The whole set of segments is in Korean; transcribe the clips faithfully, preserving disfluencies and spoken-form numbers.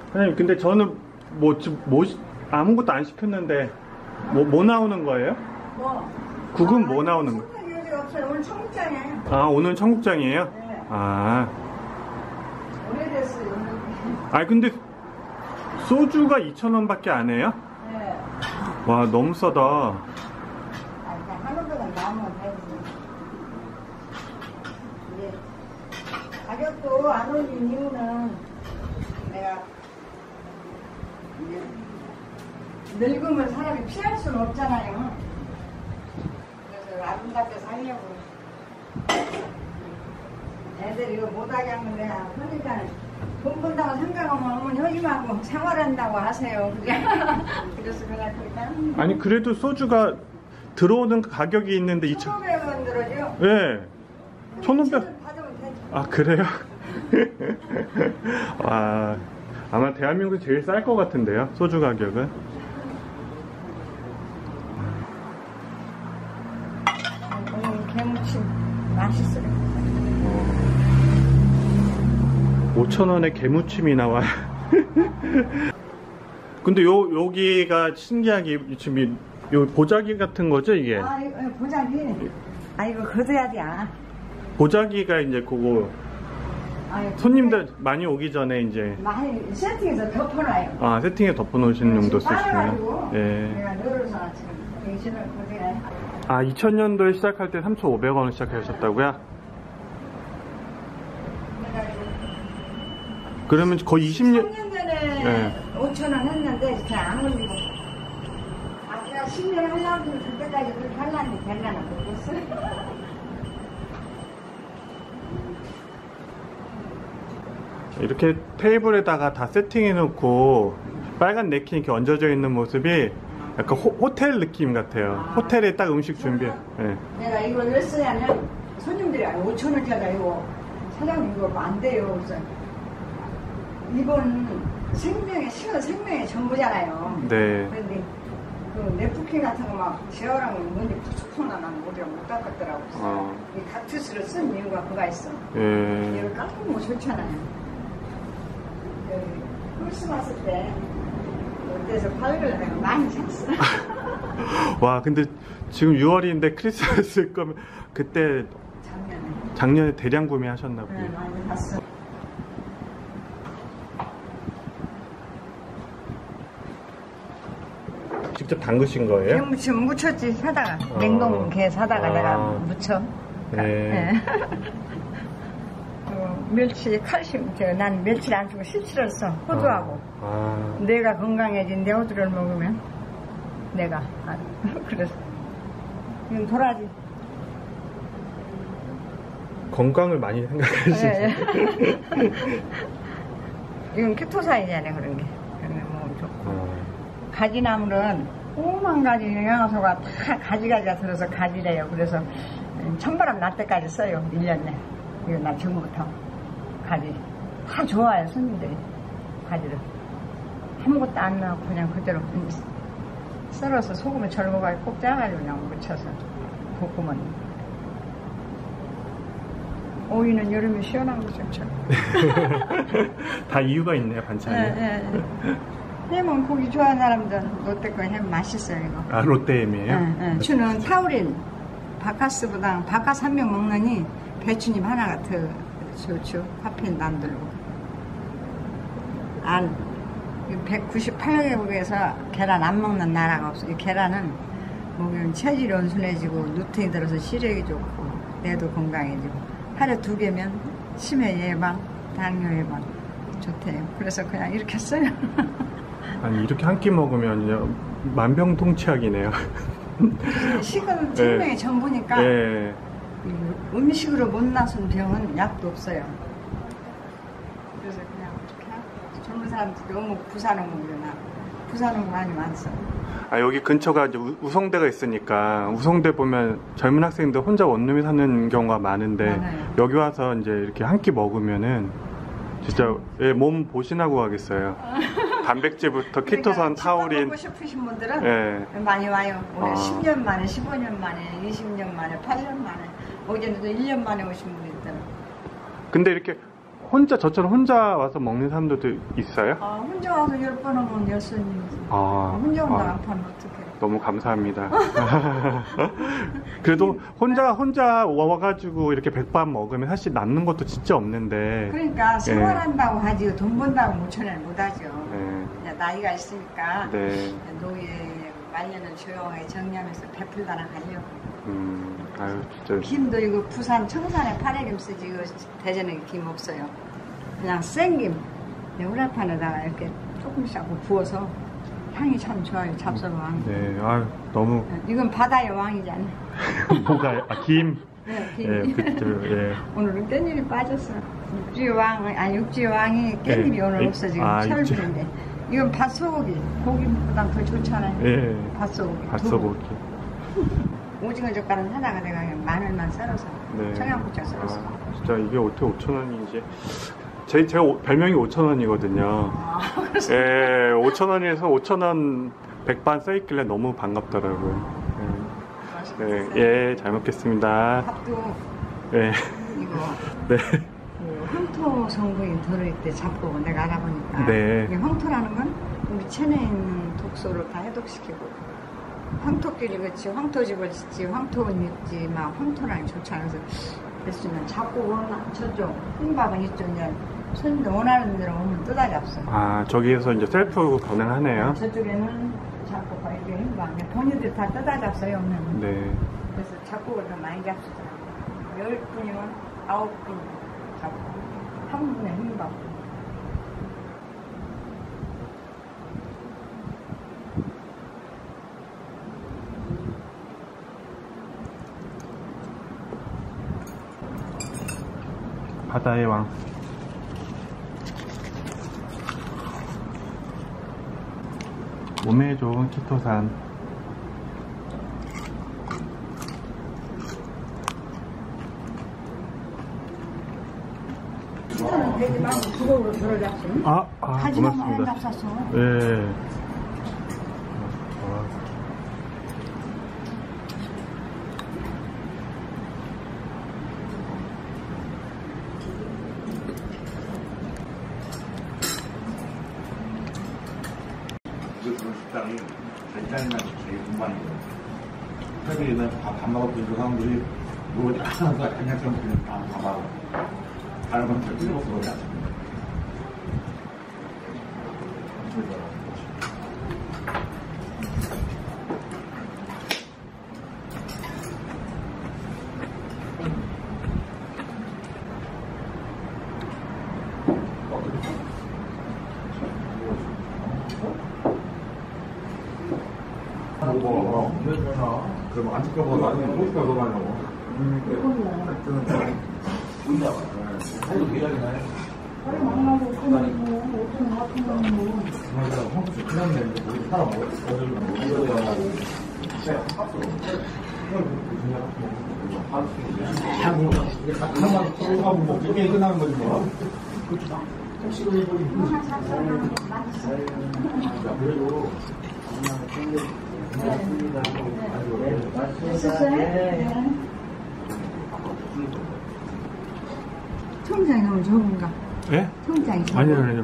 사장님, 근데 저는 뭐, 지금 뭐, 아무것도 안 시켰는데, 뭐, 뭐 나오는 거예요? 뭐? 국은 아, 뭐 나오는 거? 청국장이 없어요. 오늘 청국장이에요. 아, 오늘 청국장이에요? 네. 아. 오래됐어요. 오늘. 아니, 근데, 소주가 이천 원밖에 안 해요? 네. 와, 너무 싸다. 아, 그냥 한 원보다 나오면 되지. 이제 가격도 안 올린 이유는 내가 이제 늙으면 사람이 피할 수는 없잖아요. 그래서 아름답게 살려고. 애들 이거 못하게 하면 내가 그러니까 돈 번다고 생각하면 어머니 하지 말고 생활한다고 하세요. 그래서 그냥 그러니까. 아니, 그래도 소주가 들어오는 가격이 있는데 이천. 천오백 원 들어죠? 네. 천오백. 받으면 되죠. 아, 그래요? 와, 아마 대한민국에서 제일 쌀 것 같은데요, 소주 가격은. 오늘 개무침 맛있어요. 오천 원에 개무침이 나와요. 근데 요, 여기가 신기하게 지금 이- 요 보자기 같은 거죠, 이게? 아, 이거 보자기. 아, 이거 걷어야 돼. 아. 보자기가 이제 그거 아유, 손님들 많이 오기 전에 이제 많이 세팅해서 덮어놔요. 아, 세팅에 덮어놓으시는 용도 지금 쓰시고요. 빨아가지고 예. 내가 늘어서 지금 대신을 걷어야. 아, 이천 년도에 시작할 때 삼천오백 원을 시작하셨다고요? 그러면 거의 이십 년. 삼 년 전에 네. 오천 원 했는데 그냥 안 올리고. 아, 내가 십 년 하려고 그때까지 그렇게 하려니 될라나 모르겠어요. 이렇게 테이블에다가 다 세팅해 놓고 빨간 냅킨 이렇게 얹어져 있는 모습이 약간 호, 호텔 느낌 같아요. 아. 호텔에 딱 음식 준비. 예. 내가 이걸 왜 쓰냐면 손님들이 오천 원짜리 이거 사장님 이거 안 돼요. 그래서 이건 생명의 시간 생명의 전부잖아요. 네. 그런데 그 냅킨 같은 거 막 제어하면 뭔지 푹푹나 난 머리가 못 닦았더라고. 어. 이 닥투스를 쓴 이유가 그가 있어. 예. 이걸 깎으면 뭐 좋잖아요. 여기 크리스마스 때 어때서 과일을 내가 많이 샀어. 와, 근데 지금 유월인데 크리스마스일 거면 그때 작년에. 작년에 대량 구매하셨나 보요. 네, 많이 샀어. 직접 담그신 거예요? 개무침 묻혔지 사다가 어. 냉동 게 사다가 아. 내가 묻혀. 네. 네. 어, 멸치 칼슘 저, 난 멸치를 안 주고 십칠을 써 호두하고. 아. 내가 건강해진 내 호두를 먹으면 내가 아, 그래서 이건 도라지. 건강을 많이 생각하시네. 네. 이건 케토사이잖아요 그런 게. 그러면 뭐 좋고. 아. 가지나물은 오만 가지 영양소가 다 가지가지가 들어서 가지래요. 그래서 찬바람 날 때까지 써요. 일 년 내. 이거 나 지금부터 가지. 다 좋아요 손님들이 가지를. 아무것도 안 넣고 그냥 그대로 썰어서 소금에 절거가지고 꼭 짜가지고 그냥 묻혀서 볶으면. 오이는 여름에 시원한 거 좋죠. 다 이유가 있네요, 반찬이. 네, 네, 네. 햄은 고기 좋아하는 사람들 롯데 거 햄 맛있어요 이거. 아, 롯데햄이에요? 네, 네. 주는 타우린 바카스보다 바카스 한 명 먹느니 배추잎 하나가 더 좋죠. 카페인도 안 들고. 안 백구십팔 개국에서 계란 안 먹는 나라가 없어요. 계란은 먹으면 체질이 온순해지고 누트이 들어서 시력이 좋고 뇌도 건강해지고 하루 두 개면 치매 예방, 당뇨 예방 좋대요. 그래서 그냥 이렇게 써요. 아니, 이렇게 한 끼 먹으면요, 만병통치약이네요. 식은 생명의 전부니까 네. 음식으로 못 나선 병은 약도 없어요. 그래서 그냥 이렇게 하고 젊은 사람들이 너무 부산은 먹으려나 부산은 많이 많죠. 아, 여기 근처가 이제 우- 우성대가 있으니까 우성대 보면 젊은 학생들 혼자 원룸에 사는 경우가 많은데 많아요. 여기 와서 이제 이렇게 한 끼 먹으면은 진짜 예, 몸 보신하고 가겠어요. 단백질부터 키토산, 그러니까 타우린. 먹고 싶으신 분들은 예. 많이 와요. 올해 아. 십 년 만에, 십오 년 만에, 이십 년 만에, 팔 년 만에, 어제는 또 일 년 만에 오신 분이 있더라고요. 근데 이렇게 혼자, 저처럼 혼자 와서 먹는 사람들도 있어요? 아, 혼자 와서 열 번 오면 열선이지. 아, 혼자 온다 아. 안 파면 어떡해. 너무 감사합니다. 그래도 혼자, 혼자 와가지고 이렇게 백반 먹으면 사실 남는 것도 진짜 없는데. 그러니까 생활한다고 하지 돈 번다고 무천을 못하죠. 네. 그냥 나이가 있으니까 네. 노예 말년을 조용하게 정리하면서 베풀다나 하려고. 음, 아유, 진짜. 김도 이거 부산 청산에 파래김 쓰지 이거 대전에 김 없어요. 그냥 생김 후라이팬에다가 이렇게 조금씩 하고 부어서 향이 참 좋아요. 잡숴왕. 네, 아유, 너무. 이건 바다의 왕이잖아. 뭐가, 아, 김. 네, 김. 예, 그쵸, 예. 오늘은 깻잎이 빠졌어. 육지의 왕, 아니 육지의 왕이 깻잎이 예. 오늘 없어 지금 아, 철분인데. 이건 밭소고기. 고기보다 더 좋잖아요. 예. 밭소고기. 밭소고기. 오징어 젓갈은 하다가 내가 그냥 마늘만 썰어서 네. 청양고추 썰어서. 아, 진짜 이게 어떻게 오천 원인지. 제, 제 오- 별명이 오천 원이거든요. 아, 그래서 예, 오천 원에서 오천 원 백반 써있길래 너무 반갑더라고요. 예, 맛있겠어요. 네, 예, 잘 먹겠습니다. 밥도 예, 이거 네, 그 황토 성분이 들어있대 잡고 내가 알아보니까. 네. 이 황토라는 건 우리 체내에 있는 독소를 다 해독시키고 황토끼리 그렇지 황토집을 짓지 황토는 있지 막 황토라는 좋잖아. 그래서 됐으면 잡고 오나 저쪽 흰밥은 이쪽 이제 손님들 원하는 대로 오면 뜯어 잡숴. 아, 저기에서 이제 셀프 가능하네요. 저쪽에는 잡고가 이게 흰밥 본인들 다 뜯어 잡숴요 오면. 네, 그래서 잡곡을 더 많이 잡수더라고요. 열 분이면 아홉 분 잡고 한 분에 흰밥. 바다의 왕. 몸에 좋은 키토산. 진짜는 되지 말고 구멍으로 들어 잡수. 아, 아, 하지만 고맙습니다. 안 잡쌌어. 예. 아, 그 식당이 굉장히 제일 궁금한 거예요. 특히 옛날에 밥, 밥 먹을 때 그 사람들이 뭐지 하나가 간장처럼 그냥 다 밥하고 다른 건 잘 찍어 먹고 그러지 않습니다. 먹어. 그럼 안 찍어봐. 나중에 포스터 더 많이 먹어. 음, 살도 기다리나요? 허리 막나고 그만이고 오천 같은 거는 뭐. 맞아. 황소수 그냥 내는데 우리 사람 먹어. 어디를 먹어. 하나만 쏘가고 먹지. 게임 끝나는 거지 뭐. 그래도 통장이 너무 적은가? 예? 통장이 적은. 아니요, 아니요.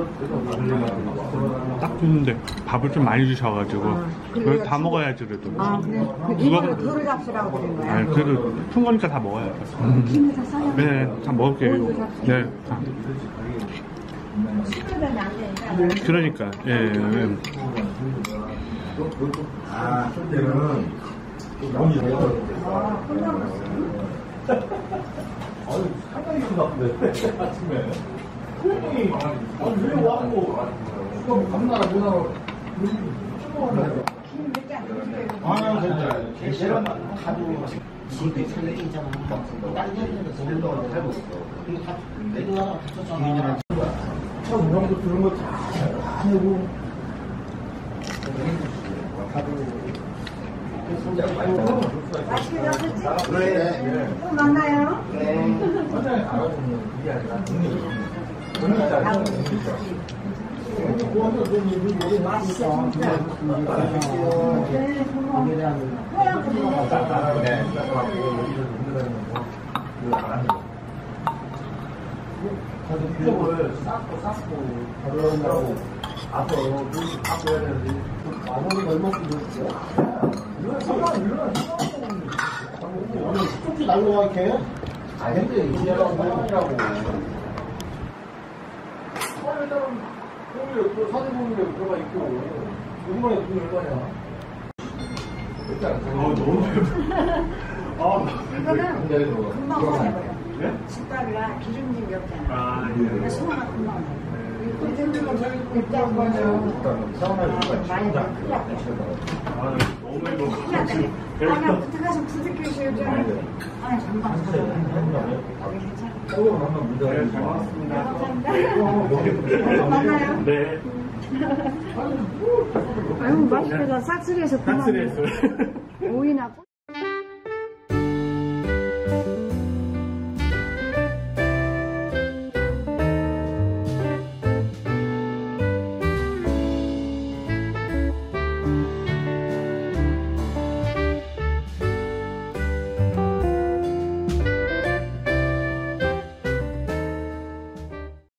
딱 주는데 밥을 좀 많이 주셔가지고. 아, 그걸 그래요? 다 먹어야지, 그래도. 아, 그래? 그 누가 이거를 그- 덜어 잡수라고 드린 거야? 아니, 그래도 푼 거니까 다 먹어야죠. 김에 다 싸냐? 네, 다 먹을게요. 이거. 네. 다. 식으면 안 되니까. 그러니까, 예, 예. 아, 그때는 너무 이래요. 아, 끝나고. 아유, 상당히 큰 것 같은데, 아침에. 손이, 아니, 왜 와고, 수업 감나라, 뭐나라. 김몇개안 드릴게요. 아, 진짜. 계시란 가지고. 지금도 살려 있잖아. 다른 데는 저기도 살고 있어. 근데 다 내도 하나 붙였잖아. 참, 형도 그런 거 다 하고. 맛있게 잡수지? 그래. 또 만나요? 완전히 알아주는 일이 아니라, 돈이 맛있어, 진짜. 네, 고마워. 하얀 거 먹어. 네, 그쪽을 쌓고 쌓고 가져가고 앞으로 그렇게 갖고 해야 되는데 만 원이 얼마큼 들었어요? 이건 상관 이건 상관 오늘 쪽지 날로 이렇게 아닌데 이제라고 상관이라고 처음에 따른 공유 또 사진 공유에 들어가 있고 요번에 돈이 얼마냐? 어, 너무 아, 이거는 공장에 들어가 금방 꺼내버려. 네? 숟가락이라 기름진 게 없잖아. 아, 그러니까 예. 소화가 금방 나. 일단 일단 거는 일단 사우나에 들어가 많이 치우자. 큰일 났다. 아, 너무 먹어가지고. 아니야, 붙어가서 부득이셔 좀. 아, 잠깐. 조금 한번 문제 네, 잘 먹었습니다. 감사합니다. 만나요. 네. 아유, 맛있겠다. 싹쓸이해서 그만. 싹쓸이했어요. 오이나